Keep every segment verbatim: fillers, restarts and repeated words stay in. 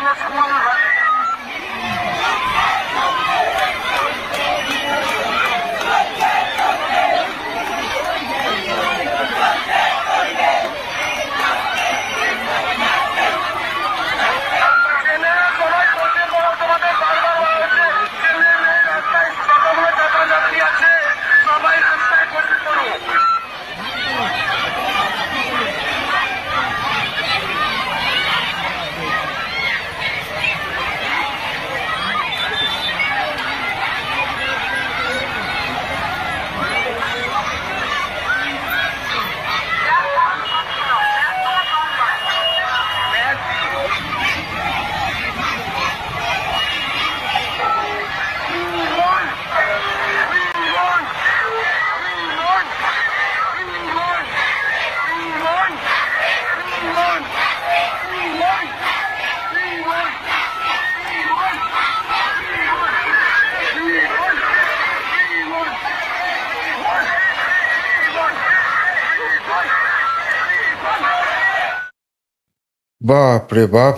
বাপ রে বাপ!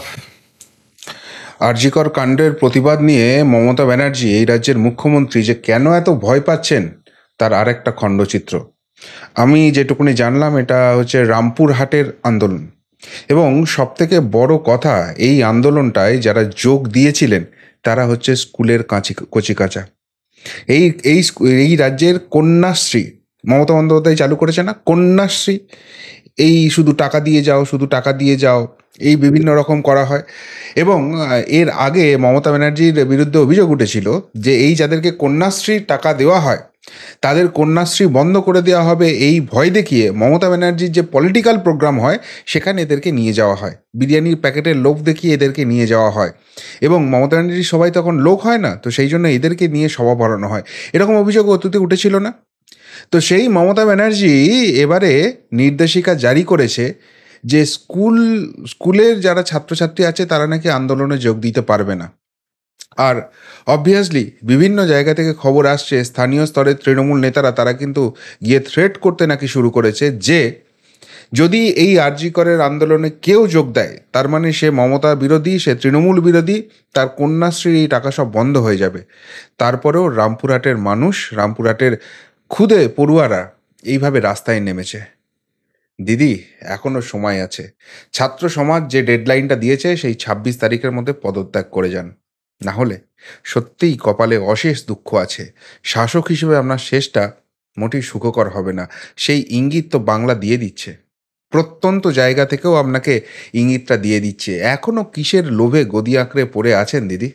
আরজিকর কাণ্ডের প্রতিবাদ নিয়ে মমতা ব্যানার্জি, এই রাজ্যের মুখ্যমন্ত্রী, যে কেন এত ভয় পাচ্ছেন তার আর একটা খণ্ডচিত্র। আমি যেটুকুনি জানলাম, এটা হচ্ছে রামপুরহাটের আন্দোলন, এবং সবথেকে বড় কথা, এই আন্দোলনটায় যারা যোগ দিয়েছিলেন তারা হচ্ছে স্কুলের কাঁচি কচিকাঁচা। এই এই এই রাজ্যের কন্যাশ্রী মমতা বন্দ্যোপাধ্যায় চালু করেছে না, কন্যাশ্রী। এই শুধু টাকা দিয়ে যাও, শুধু টাকা দিয়ে যাও, এই বিভিন্ন রকম করা হয়। এবং এর আগে মমতা ব্যানার্জির বিরুদ্ধে অভিযোগ উঠেছিল যে এই যাদেরকে কন্যাশ্রীর টাকা দেওয়া হয় তাদের কন্যাশ্রী বন্ধ করে দেওয়া হবে, এই ভয় দেখিয়ে মমতা ব্যানার্জির যে পলিটিক্যাল প্রোগ্রাম হয় সেখানে এদেরকে নিয়ে যাওয়া হয়, বিরিয়ানির প্যাকেটের লোভ দেখিয়ে এদেরকে নিয়ে যাওয়া হয়। এবং মমতা ব্যানার্জির সবাই তখন লোক হয় না, তো সেই জন্য এদেরকে নিয়ে সভা পড়ানো হয়, এরকম অভিযোগ অতীতে উঠেছিল না? তো সেই মমতা ব্যানার্জি এবারে নির্দেশিকা জারি করেছে যে স্কুল স্কুলের যারা ছাত্রছাত্রী আছে তারা নাকি আন্দোলনে যোগ দিতে পারবে না। আর অবভিয়াসলি বিভিন্ন জায়গা থেকে খবর আসছে, স্থানীয় স্তরের তৃণমূল নেতারা তারা কিন্তু গিয়ে থ্রেট করতে নাকি শুরু করেছে যে যদি এই আরজি করের আন্দোলনে কেউ যোগ দেয় তার মানে সে মমতা বিরোধী, সে তৃণমূল বিরোধী, তার কন্যাশ্রীর এই টাকা সব বন্ধ হয়ে যাবে। তারপরেও রামপুরহাটের মানুষ, রামপুরহাটের খুদে পড়ুয়ারা এইভাবে রাস্তায় নেমেছে। দিদি, এখনও সময় আছে। ছাত্র সমাজ যে ডেডলাইনটা দিয়েছে সেই ছাব্বিশ তারিখের মধ্যে পদত্যাগ করে যান, না হলে সত্যিই কপালে অশেষ দুঃখ আছে। শাসক হিসেবে আপনার শেষটা মোটেই সুখকর হবে না, সেই ইঙ্গিত তো বাংলা দিয়ে দিচ্ছে, প্রত্যন্ত জায়গা থেকেও আপনাকে ইঙ্গিতটা দিয়ে দিচ্ছে। এখনও কিসের লোভে গদি আঁকড়ে পড়ে আছেন দিদি?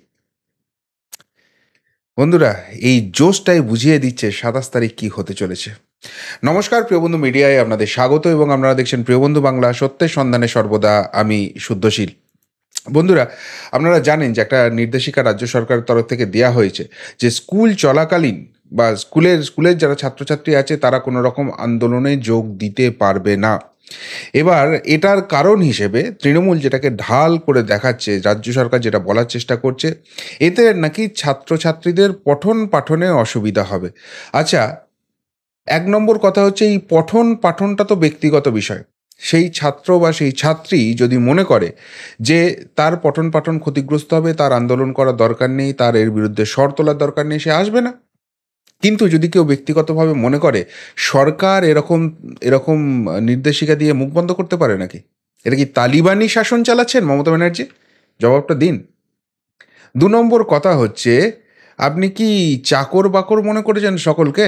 বন্ধুরা, এই জোশটাই বুঝিয়ে দিচ্ছে সাতাশ তারিখ কী হতে চলেছে। নমস্কার প্রিয়বন্ধু মিডিয়ায় আপনাদের স্বাগত, এবং আপনারা দেখছেন প্রিয়বন্ধু বাংলা, সত্যের সন্ধানে সর্বদা আমি শুদ্ধশীল। বন্ধুরা, আপনারা জানেন যে একটা নির্দেশিকা রাজ্য সরকারের তরফ থেকে দেওয়া হয়েছে যে স্কুল চলাকালীন বা স্কুলের স্কুলের যারা ছাত্রছাত্রী আছে তারা কোনো রকম আন্দোলনে যোগ দিতে পারবে না। এবার এটার কারণ হিসেবে তৃণমূল যেটাকে ঢাল করে দেখাচ্ছে, রাজ্য সরকার যেটা বলার চেষ্টা করছে, এতে নাকি ছাত্রছাত্রীদের পঠন পাঠনে অসুবিধা হবে। আচ্ছা, এক নম্বর কথা হচ্ছে এই পঠন পাঠনটা তো ব্যক্তিগত বিষয়। সেই ছাত্র বা সেই ছাত্রী যদি মনে করে যে তার পঠন পাঠন ক্ষতিগ্রস্ত হবে, তার আন্দোলন করার দরকার নেই, তার এর বিরুদ্ধে স্বর তোলার দরকার নেই, সে আসবে না। কিন্তু যদি কেউ ব্যক্তিগতভাবে মনে করে সরকার এরকম এরকম নির্দেশিকা দিয়ে মুখ বন্ধ করতে পারে নাকি? এটা কি তালিবানি শাসন চালাচ্ছেন মমতা ব্যানার্জি? জবাবটা দিন। দু নম্বর কথা হচ্ছে, আপনি কি চাকর বাকর মনে করেছেন সকলকে?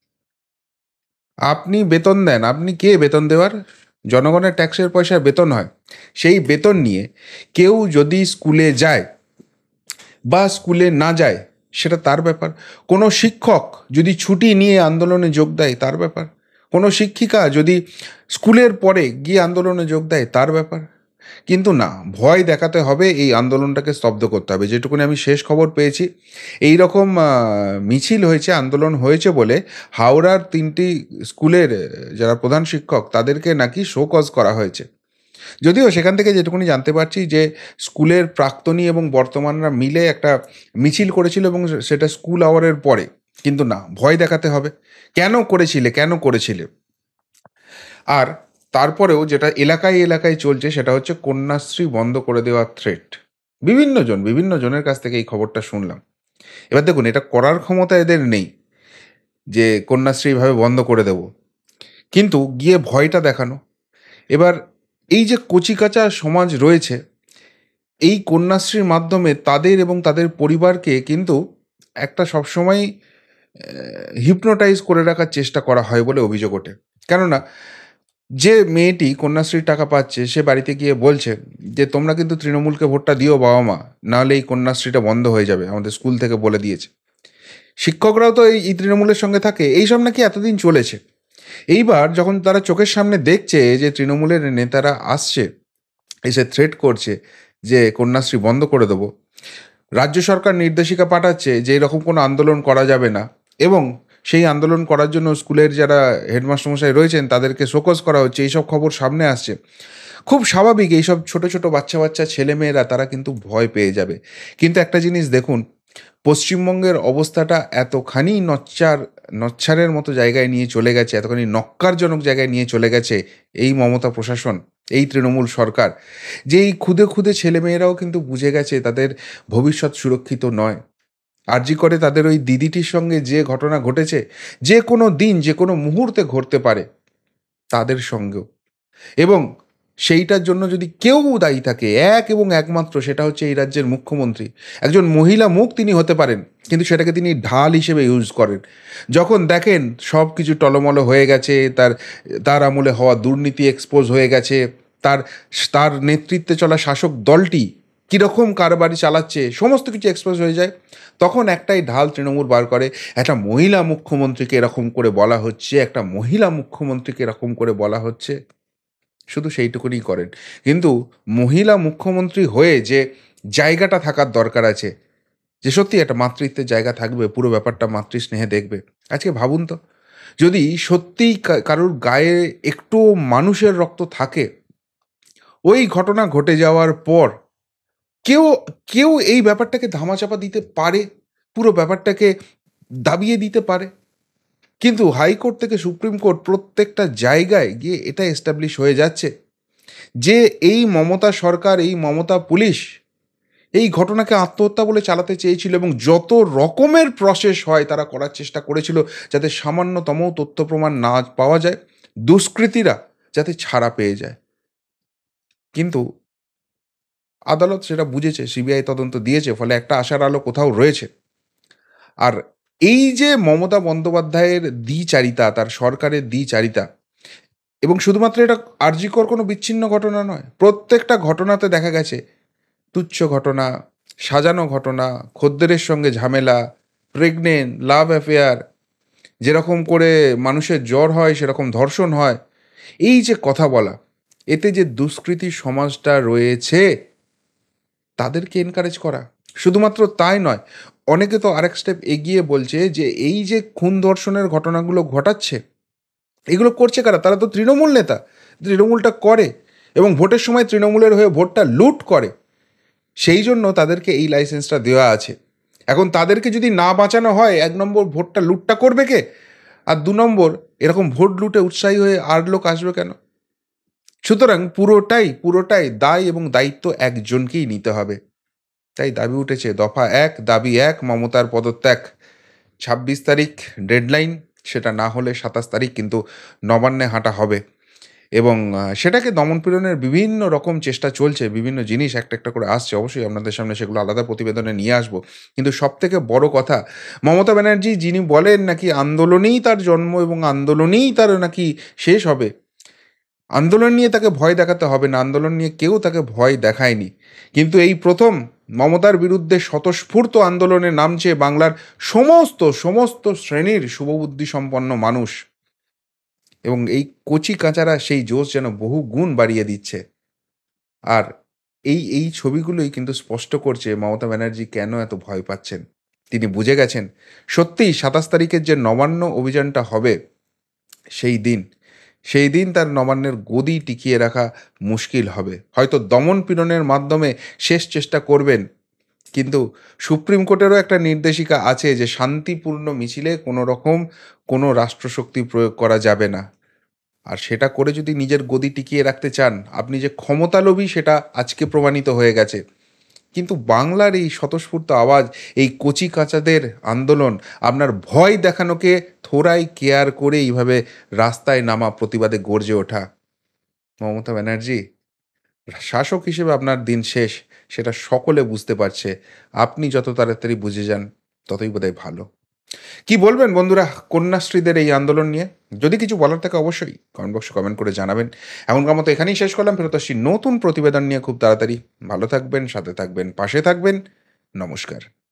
আপনি বেতন দেন, আপনি কে বেতন দেওয়ার? জনগণের ট্যাক্সের পয়সায় বেতন হয়। সেই বেতন নিয়ে কেউ যদি স্কুলে যায় বা স্কুলে না যায় সেটা তার ব্যাপার। কোনো শিক্ষক যদি ছুটি নিয়ে আন্দোলনে যোগ দেয় তার ব্যাপার। কোনো শিক্ষিকা যদি স্কুলের পরে গিয়ে আন্দোলনে যোগ দেয় তার ব্যাপার। কিন্তু না, ভয় দেখাতে হবে, এই আন্দোলনটাকে স্তব্ধ করতে হবে। যেটুকুনি আমি শেষ খবর পেয়েছি, এই রকম মিছিল হয়েছে, আন্দোলন হয়েছে বলে হাওড়ার তিনটি স্কুলের যারা প্রধান শিক্ষক তাদেরকে নাকি শো কজ করা হয়েছে। যদিও সেখান থেকে যেটুকুনি জানতে পারছি যে স্কুলের প্রাক্তনী এবং বর্তমানরা মিলে একটা মিছিল করেছিল এবং সেটা স্কুল আওয়ারের পরে। কিন্তু না, ভয় দেখাতে হবে। কেন করেছিলে কেন করেছিলে আর তারপরেও যেটা এলাকায় এলাকায় চলছে সেটা হচ্ছে কন্যাশ্রী বন্ধ করে দেওয়ার থ্রেট। বিভিন্ন জন বিভিন্ন জনের কাছ থেকে এই খবরটা শুনলাম। এবার দেখুন, এটা করার ক্ষমতা এদের নেই যে কন্যাশ্রী এইভাবে বন্ধ করে দেব, কিন্তু গিয়ে ভয়টা দেখানো। এবার এই যে কচিকাঁচা সমাজ রয়েছে, এই কন্যাশ্রীর মাধ্যমে তাদের এবং তাদের পরিবারকে কিন্তু একটা সবসময় হিপনোটাইজ করে রাখার চেষ্টা করা হয় বলে অভিযোগ ওঠে। কেননা যে মেয়েটি কন্যাশ্রীর টাকা পাচ্ছে সে বাড়িতে গিয়ে বলছে যে তোমরা কিন্তু তৃণমূলকে ভোটটা দিও বাবা মা, নাহলে এই কন্যাশ্রীটা বন্ধ হয়ে যাবে, আমাদের স্কুল থেকে বলে দিয়েছে। শিক্ষকরাও তো এই এই তৃণমূলের সঙ্গে থাকে, এইসব নাকি এতদিন চলেছে। এইবার যখন তারা চোখের সামনে দেখছে যে তৃণমূলের নেতারা আসছে, এসে থ্রেট করছে যে কন্যাশ্রী বন্ধ করে দেবো, রাজ্য সরকার নির্দেশিকা পাঠাচ্ছে যে এরকম কোনো আন্দোলন করা যাবে না, এবং সেই আন্দোলন করার জন্য স্কুলের যারা হেডমাস্টারমশাই রয়েছেন তাদেরকে শোকজ করা হচ্ছে, এইসব খবর সামনে আসছে। খুব স্বাভাবিক, এইসব ছোট ছোট বাচ্চা বাচ্চা ছেলেমেয়েরা তারা কিন্তু ভয় পেয়ে যাবে। কিন্তু একটা জিনিস দেখুন, পশ্চিমবঙ্গের অবস্থাটা এতখানি নচ্চার নচ্ছারের মতো জায়গায় নিয়ে চলে গেছে, এতখানি নক্কারজনক জায়গায় নিয়ে চলে গেছে এই মমতা প্রশাসন, এই তৃণমূল সরকার, যে এই খুদে খুদে ছেলেমেয়েরাও কিন্তু বুঝে গেছে তাদের ভবিষ্যৎ সুরক্ষিত নয়। আরজি করে তাদের ওই দিদিটির সঙ্গে যে ঘটনা ঘটেছে, যে কোনো দিন যে কোনো মুহূর্তে ঘটতে পারে তাদের সঙ্গেও। এবং সেইটার জন্য যদি কেউ দায়ী থাকে, এক এবং একমাত্র সেটা হচ্ছে এই রাজ্যের মুখ্যমন্ত্রী। একজন মহিলা মুখ তিনি হতে পারেন, কিন্তু সেটাকে তিনি ঢাল হিসেবে ইউজ করেন। যখন দেখেন সব কিছু টলমলো হয়ে গেছে, তার তার আমলে হওয়া দুর্নীতি এক্সপোজ হয়ে গেছে, তার তার নেতৃত্বে চলা শাসক দলটি কীরকম কারবারি চালাচ্ছে, সমস্ত কিছু এক্সপোজ হয়ে যায়, তখন একটাই ঢাল তৃণমূল বার করে, একটা মহিলা মুখ্যমন্ত্রীকে এরকম করে বলা হচ্ছে, একটা মহিলা মুখ্যমন্ত্রীকে এরকম করে বলা হচ্ছে, শুধু সেইটুকুনি করেন। কিন্তু মহিলা মুখ্যমন্ত্রী হয়ে যে জায়গাটা থাকার দরকার আছে, যে সত্যি একটা মাতৃত্বের জায়গা থাকবে, পুরো ব্যাপারটা মাতৃস্নেহে দেখবে। আজকে ভাবুন তো, যদি সত্যিই কারোর গায়ে একটু মানুষের রক্ত থাকে, ওই ঘটনা ঘটে যাওয়ার পর কেউ কেউ এই ব্যাপারটাকে ধামাচাপা দিতে পারে, পুরো ব্যাপারটাকে দাবিয়ে দিতে পারে। কিন্তু হাইকোর্ট থেকে সুপ্রিম কোর্ট প্রত্যেকটা জায়গায় গিয়ে এটা এস্টাবলিশ হয়ে যাচ্ছে যে এই মমতা সরকার, এই মমতা পুলিশ এই ঘটনাকে আত্মহত্যা বলে চালাতে চেয়েছিল, এবং যত রকমের প্রসেস হয় তারা করার চেষ্টা করেছিল যাতে সামান্যতম তথ্য প্রমাণ না পাওয়া যায়, দুষ্কৃতীরা যাতে ছাড়া পেয়ে যায়। কিন্তু আদালত সেটা বুঝেছে, সিবিআই তদন্ত দিয়েছে, ফলে একটা আশার আলো কোথাও রয়েছে। আর এই যে মমতা বন্দ্যোপাধ্যায়ের দ্বিচারিতা, তার সরকারের দ্বিচারিতা, এবং শুধুমাত্র এটা আরজিকর কোনো বিচ্ছিন্ন ঘটনা নয়, প্রত্যেকটা ঘটনাতে দেখা গেছে তুচ্ছ ঘটনা, সাজানো ঘটনা, খদ্দেরের সঙ্গে ঝামেলা, প্রেগনেন্ট, লাভ অ্যাফেয়ার, যেরকম করে মানুষের জ্বর হয় সেরকম ধর্ষণ হয়, এই যে কথা বলা, এতে যে দুষ্কৃতী সমাজটা রয়েছে তাদেরকে এনকারেজ করা। শুধুমাত্র তাই নয়, অনেকে তো আরেক স্টেপ এগিয়ে বলছে যে এই যে খুন ধর্ষণের ঘটনাগুলো ঘটাচ্ছে, এগুলো করছে কারা? তারা তো তৃণমূল নেতা, তৃণমূলটা করে এবং ভোটের সময় তৃণমূলের হয়ে ভোটটা লুট করে, সেই জন্য তাদেরকে এই লাইসেন্সটা দেওয়া আছে। এখন তাদেরকে যদি না বাঁচানো হয়, এক নম্বর ভোটটা লুটটা করবে কে, আর দু নম্বর এরকম ভোট লুটে উৎসাহী হয়ে আর লোক আসবে কেন? সুতরাং পুরোটাই পুরোটাই দায় এবং দায়িত্ব একজনকেই নিতে হবে। তাই দাবি উঠেছে দফা এক, দাবি এক, মমতার পদত্যাগ। ছাব্বিশ তারিখ ডেডলাইন, সেটা না হলে সাতাশ তারিখ কিন্তু নবান্নে হাঁটা হবে, এবং সেটাকে দমনপীড়নের বিভিন্ন রকম চেষ্টা চলছে, বিভিন্ন জিনিস একটা একটা করে আসছে, অবশ্যই আপনাদের সামনে সেগুলো আলাদা প্রতিবেদনে নিয়ে আসবো। কিন্তু সবথেকে বড় কথা, মমতা ব্যানার্জি যিনি বলেন নাকি আন্দোলনেই তার জন্ম এবং আন্দোলনেই তার নাকি শেষ হবে, আন্দোলন নিয়ে তাকে ভয় দেখাতে হবে না, আন্দোলন নিয়ে কেউ তাকে ভয় দেখায়নি। কিন্তু এই প্রথম মমতার বিরুদ্ধে স্বতঃস্ফূর্ত আন্দোলনে নামছে বাংলার সমস্ত সমস্ত শ্রেণীর শুভবুদ্ধি সম্পন্ন মানুষ, এবং এই কচি কাঁচারা সেই জোশ যেন বহু গুণ বাড়িয়ে দিচ্ছে। আর এই এই ছবিগুলোই কিন্তু স্পষ্ট করছে মমতা ব্যানার্জি কেন এত ভয় পাচ্ছেন। তিনি বুঝে গেছেন সত্যিই সাতাশ তারিখের যে নবান্ন অভিযানটা হবে, সেই দিন সেই দিন তার নবান্নের গদি টিকিয়ে রাখা মুশকিল হবে। হয়তো দমন পীড়নের মাধ্যমে শেষ চেষ্টা করবেন, কিন্তু সুপ্রিম কোর্টেরও একটা নির্দেশিকা আছে যে শান্তিপূর্ণ মিছিলে কোনো রকম কোনো রাষ্ট্রশক্তি প্রয়োগ করা যাবে না। আর সেটা করে যদি নিজের গদি টিকিয়ে রাখতে চান, আপনি যে ক্ষমতালোভী সেটা আজকে প্রমাণিত হয়ে গেছে। কিন্তু বাংলার এই স্বতঃস্ফূর্ত আওয়াজ, এই কচি-কাঁচাদের আন্দোলন আপনার ভয় দেখানোকে থোড়াই কেয়ার করে এইভাবে রাস্তায় নামা, প্রতিবাদে গর্জে ওঠা। মমতা ব্যানার্জী, শাসক হিসেবে আপনার দিন শেষ, সেটা সকলে বুঝতে পারছে। আপনি যত তাড়াতাড়ি বুঝে যান, ততই বোধহয় ভালো। কি বলবেন বন্ধুরা কন্যাশ্রীদের এই আন্দোলন নিয়ে? যদি কিছু বলার থাকে অবশ্যই কমেন্ট বক্সে কমেন্ট করে জানাবেন। এখনকার মতো এখানেই শেষ করলাম। ফেরত আসছি নতুন প্রতিবেদন নিয়ে খুব তাড়াতাড়ি। ভালো থাকবেন, সাথে থাকবেন, পাশে থাকবেন। নমস্কার।